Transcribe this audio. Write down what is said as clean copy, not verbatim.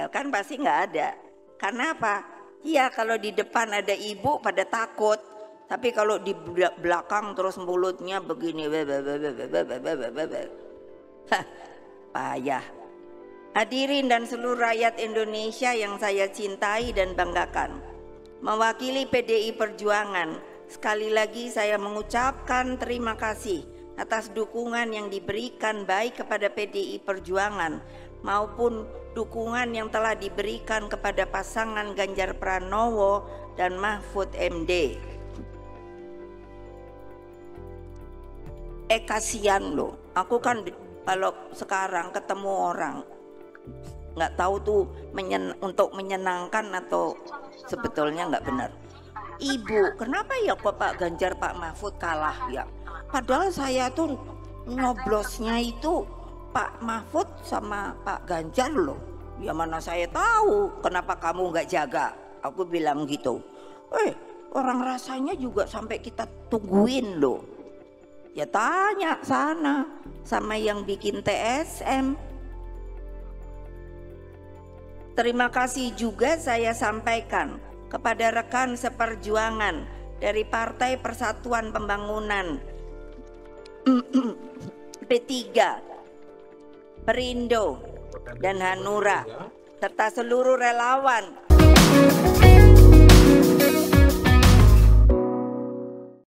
Kan pasti nggak ada. Karena apa? Iya, kalau di depan ada ibu pada takut, tapi kalau di belakang terus mulutnya begini, payah. Hadirin dan seluruh rakyat Indonesia yang saya cintai dan banggakan, mewakili PDI Perjuangan, sekali lagi saya mengucapkan terima kasih atas dukungan yang diberikan baik kepada PDI Perjuangan maupun dukungan yang telah diberikan kepada pasangan Ganjar Pranowo dan Mahfud MD. Kasihan loh, aku kan kalau sekarang ketemu orang nggak tahu tuh untuk menyenangkan atau sebetulnya nggak benar. Ibu, kenapa ya kok Pak Ganjar Pak Mahfud kalah ya? Padahal saya tuh nyoblosnya itu Pak Mahfud sama Pak Ganjar loh. Ya mana saya tahu, kenapa kamu nggak jaga? Aku bilang gitu. Orang rasanya juga sampai kita tungguin loh. Ya tanya sana sama yang bikin TSM. Terima kasih juga saya sampaikan kepada rekan seperjuangan dari Partai Persatuan Pembangunan, P3, Perindo, dan Hanura, serta seluruh relawan